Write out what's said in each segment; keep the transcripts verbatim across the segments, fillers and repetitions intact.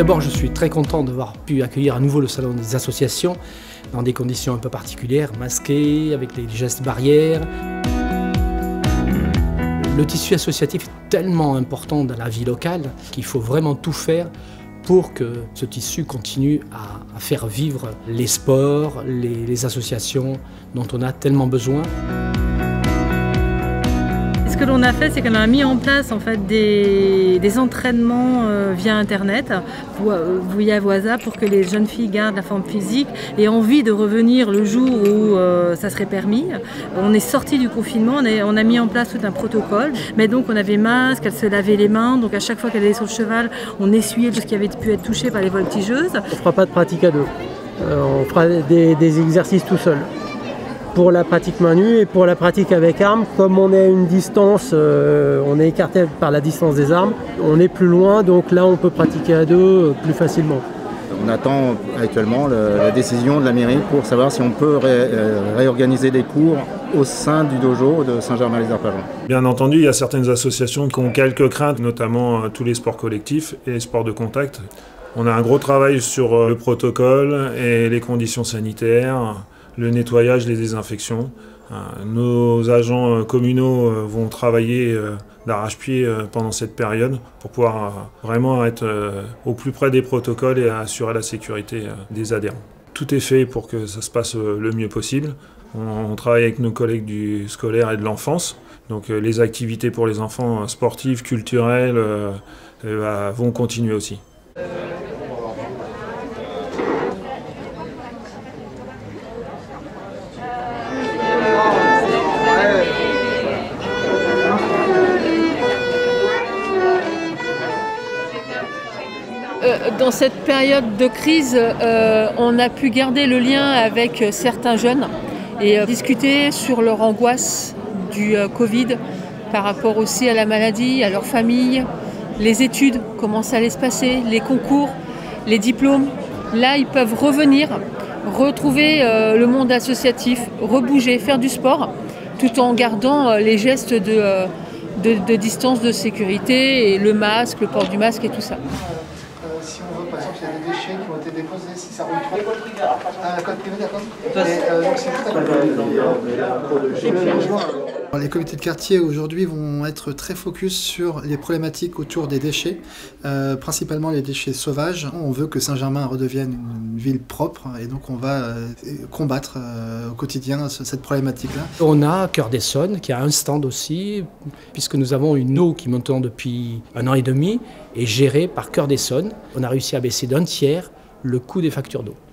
d'abord, je suis très content d'avoir pu accueillir à nouveau le salon des associations dans des conditions un peu particulières, masquées, avec les gestes barrières. Le tissu associatif est tellement important dans la vie locale qu'il faut vraiment tout faire pour que ce tissu continue à, à faire vivre les sports, les, les associations dont on a tellement besoin. Ce que l'on a fait, c'est qu'on a mis en place en fait, des, des entraînements euh, via Internet, via WhatsApp, pour que les jeunes filles gardent la forme physique et aient envie de revenir le jour où euh, ça serait permis. On est sorti du confinement, on, est, on a mis en place tout un protocole, mais donc on avait masque, elle se lavait les mains, donc à chaque fois qu'elle allait sur le cheval, on essuyait tout ce qui avait pu être touché par les voltigeuses. On ne fera pas de pratique à deux, euh, on fera des, des exercices tout seul. Pour la pratique main nue et pour la pratique avec armes, comme on est à une distance, euh, on est écarté par la distance des armes, on est plus loin, donc là on peut pratiquer à deux euh, plus facilement. On attend actuellement le, la décision de la mairie pour savoir si on peut ré, euh, réorganiser des cours au sein du dojo de Saint-Germain-les-Arpajons. Bien entendu, il y a certaines associations qui ont quelques craintes, notamment euh, tous les sports collectifs et les sports de contact. On a un gros travail sur euh, le protocole et les conditions sanitaires, le nettoyage, les désinfections. Nos agents communaux vont travailler d'arrache-pied pendant cette période pour pouvoir vraiment être au plus près des protocoles et assurer la sécurité des adhérents. Tout est fait pour que ça se passe le mieux possible. On travaille avec nos collègues du scolaire et de l'enfance. Donc les activités pour les enfants sportives, culturelles vont continuer aussi. Dans cette période de crise, euh, on a pu garder le lien avec certains jeunes et euh, discuter sur leur angoisse du euh, Covid par rapport aussi à la maladie, à leur famille, les études, comment ça allait se passer, les concours, les diplômes. Là, ils peuvent revenir, retrouver euh, le monde associatif, rebouger, faire du sport, tout en gardant euh, les gestes de, euh, de, de distance, de sécurité, et le masque, le port du masque et tout ça. Si on veut, par exemple, il y a des déchets qui ont été déposés, si ça roule trop. Ah, code privé, d'accord. Euh, donc c'est tout. Les comités de quartier aujourd'hui vont être très focus sur les problématiques autour des déchets, euh, principalement les déchets sauvages. On veut que Saint-Germain redevienne une ville propre et donc on va euh, combattre euh, au quotidien cette problématique-là. On a Cœur d'Essonne qui a un stand aussi, puisque nous avons une eau qui monte depuis un an et demi et gérée par Cœur d'Essonne. On a réussi à baisser d'un tiers le coût des factures d'eau.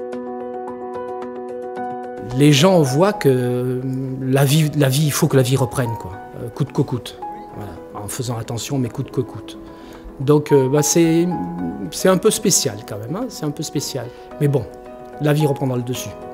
Les gens voient que la vie, la vie, il faut que la vie reprenne, quoi, coûte que coûte, voilà, en faisant attention, mais coûte que coûte. Donc euh, bah, c'est un peu spécial quand même, hein, c'est un peu spécial. Mais bon, la vie reprendra le dessus.